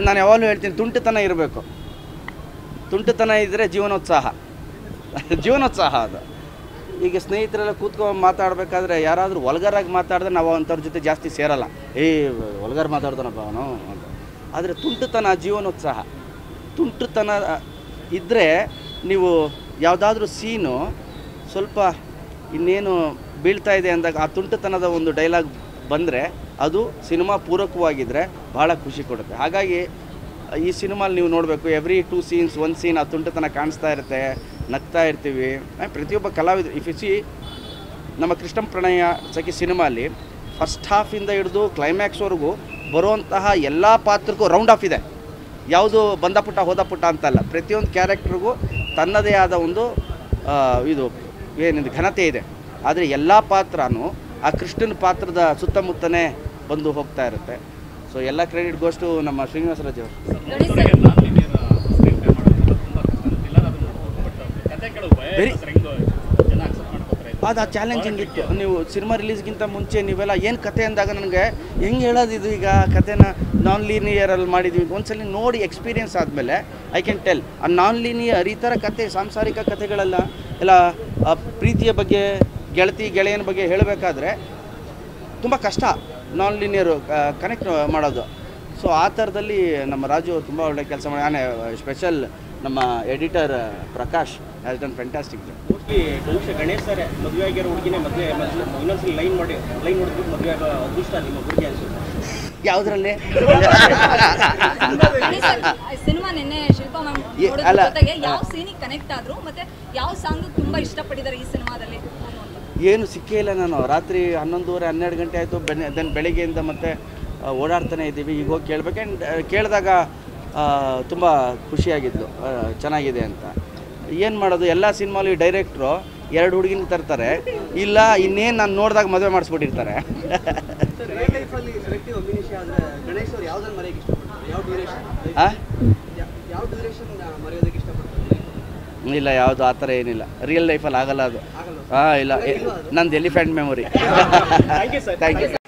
ನಾನು ಯಾವಾಗಲೂ ಹೇಳ್ತೀನಿ, ತುಂಟತನ ಇರಬೇಕು. ತುಂಟತನ ಇದ್ದರೆ ಜೀವನೋತ್ಸಾಹ ಅದು. ಈಗ ಸ್ನೇಹಿತರೆಲ್ಲ ಕೂತ್ಕೊಂಡು ಮಾತಾಡಬೇಕಾದ್ರೆ ಯಾರಾದರೂ ವಲ್ಗರಾಗಿ ಮಾತಾಡಿದ್ರೆ ನಾವು ಅಂಥವ್ರ ಜೊತೆ ಜಾಸ್ತಿ ಸೇರಲ್ಲ. ವಲ್ಗರ್ ಮಾತಾಡ್ತಾನಪ್ಪ ಅವನು ಅಂತ. ಆದರೆ ತುಂಟತನ ಜೀವನೋತ್ಸಾಹ. ತುಂಟತನ ಇದ್ದರೆ ನೀವು ಯಾವುದಾದ್ರೂ ಸೀನು ಸ್ವಲ್ಪ ಇನ್ನೇನು ಬೀಳ್ತಾ ಇದೆ ಅಂದಾಗ ಆ ತುಂಟತನದ ಒಂದು ಡೈಲಾಗ್ ಬಂದರೆ ಅದು ಸಿನಿಮಾ ಪೂರಕವಾಗಿದ್ದರೆ ಭಾಳ ಖುಷಿ ಕೊಡುತ್ತೆ. ಹಾಗಾಗಿ ಈ ಸಿನಿಮಾಲಿ ನೀವು ನೋಡಬೇಕು, ಎವ್ರಿ 2 ಸೀನ್ಸ್ 1 ಸೀನ್ ಆ ತುಂಟತನ ಕಾಣಿಸ್ತಾ ಇರುತ್ತೆ, ನಗ್ತಾ ಇರ್ತೀವಿ. ಪ್ರತಿಯೊಬ್ಬ ಕಲಾವಿದರು ಇಫ್ ಯು ಸಿ ನಮ್ಮ ಕೃಷ್ಣ ಪ್ರಣಯ ಸಖಿ ಸಿನಿಮಾಲಿ ಫಸ್ಟ್ ಹಾಫಿಂದ ಹಿಡಿದು ಕ್ಲೈಮ್ಯಾಕ್ಸ್ವರೆಗೂ ಬರುವಂತಹ ಎಲ್ಲ ಪಾತ್ರಕ್ಕೂ ರೌಂಡ್ ಆಫ್ ಇದೆ. ಯಾವುದು ಬಂದ ಪುಟ್ಟ ಹೋದ ಪುಟ್ಟ ಅಂತಲ್ಲ, ಪ್ರತಿಯೊಂದು ಕ್ಯಾರೆಕ್ಟ್ರಿಗೂ ತನ್ನದೇ ಆದ ಒಂದು ಇದು ಏನಿದೆ ಘನತೆ ಇದೆ. ಆದರೆ ಎಲ್ಲ ಪಾತ್ರನೂ ಆ ಕೃಷ್ಣನ ಪಾತ್ರದ ಸುತ್ತಮುತ್ತನೇ ಬಂದು ಹೋಗ್ತಾ ಇರುತ್ತೆ. ಸೊ ಎಲ್ಲ ಕ್ರೆಡಿಟ್ ಗೋಸ್ಟು ನಮ್ಮ ಶ್ರೀನಿವಾಸ ರಾಜ್ ಅವರು. ಅದು ಆ ಚಾಲೆಂಜಿಂಗ್ ಇತ್ತು. ನೀವು ಸಿನಿಮಾ ರಿಲೀಸ್ಗಿಂತ ಮುಂಚೆ ನೀವೆಲ್ಲ ಏನು ಕತೆ ಅಂದಾಗ ನನಗೆ ಹೆಂಗೆ ಹೇಳೋದು ಇದು, ಈಗ ಕತೆನ ನಾನ್ ಲೀನಿಯರಲ್ಲಿ ಮಾಡಿದ್ವಿ. ಒಂದ್ಸಲ ನೋಡಿ ಎಕ್ಸ್ಪೀರಿಯನ್ಸ್ ಆದಮೇಲೆ ಐ ಕ್ಯಾನ್ ಟೆಲ್. ಆ ನಾನ್ ಲೀನಿಯರ್ ಈ ಥರ ಕತೆ, ಸಾಂಸಾರಿಕ ಕತೆಗಳೆಲ್ಲ ಎಲ್ಲ ಪ್ರೀತಿಯ ಬಗ್ಗೆ, ಗೆಳೆಯನ ಬಗ್ಗೆ ಹೇಳಬೇಕಾದ್ರೆ ತುಂಬ ಕಷ್ಟ ನಾನ್ ಲೀನಿಯರು ಕನೆಕ್ಟ್ ಮಾಡೋದು. ಸೊ ಆ ಥರದಲ್ಲಿ ನಮ್ಮ ರಾಜು ತುಂಬ ಒಳ್ಳೆ ಕೆಲಸ ಮಾಡಿ. ನಾನೇ ಸ್ಪೆಷಲ್ ನಮ್ಮ editor Prakash has done fantastic. Mostly ಬಹುಶಃ ಗಣೇಶ್ ಸರ್ ಮದುವೆ ಆಗಿರೋ ಹುಡುಗಿನೇ ಇನ್ನೊಂದ್ಸಲ ಲೈನ್ ನೋಡಿದ್ಬಿಟ್ಟು ಮದುವೆ ಆಗೋ ಅದೃಷ್ಟ ನಿಮ್ಮ ಹುಡುಗಿ ಅನ್ಸುತ್ತೆ. ಯಾವುದರಲ್ಲಿ ಸಿನಿಮಾ ನಿನ್ನೆ ಶಿಲ್ಪಾ ಮ್ಯಾಮ್ ಜೊತೆಗೆ ಯಾವ ಸೀನಿಗೆ ಕನೆಕ್ಟ್ ಆದ್ರು ಮತ್ತೆ ಯಾವ ಸಾಂಗ್ ತುಂಬಾ ಇಷ್ಟಪಟ್ಟಿದ್ದಾರೆ ಈ ಸಿನಿಮಾದಲ್ಲಿ? ಏನು ಸಿಕ್ಕೇ ಇಲ್ಲ. ನಾನು ರಾತ್ರಿ 11:30 12 ಗಂಟೆ ಆಯಿತು. ದೆನ್ ಬೆಳಿಗ್ಗೆಯಿಂದ ಮತ್ತೆ ಓಡಾಡ್ತಾನೆ ಇದ್ದೀವಿ. ಈಗ ಹೋಗಿ ಕೇಳಬೇಕು. ಆ್ಯಂಡ್ ಕೇಳಿದಾಗ ತುಂಬ ಖುಷಿಯಾಗಿದ್ದು, ಚೆನ್ನಾಗಿದೆ ಅಂತ. ಏನು ಮಾಡೋದು, ಎಲ್ಲ ಸಿನಿಮಾಲಿ ಡೈರೆಕ್ಟ್ರು 2 ಹುಡುಗಿನ ತರ್ತಾರೆ, ಇಲ್ಲ ಇನ್ನೇನು ನಾನು ನೋಡಿದಾಗ ಮದುವೆ ಮಾಡಿಸ್ಬಿಟ್ಟಿರ್ತಾರೆ. ಇಲ್ಲ, ಯಾವುದು ಆ ಥರ ಏನಿಲ್ಲ. ರಿಯಲ್ ಲೈಫಲ್ಲಿ ಆಗಲ್ಲ ಅದು. ಇಲ್ಲ, ನಂದು ಎಲಿಫೆಂಟ್ ಮೆಮೊರಿ. Thank you.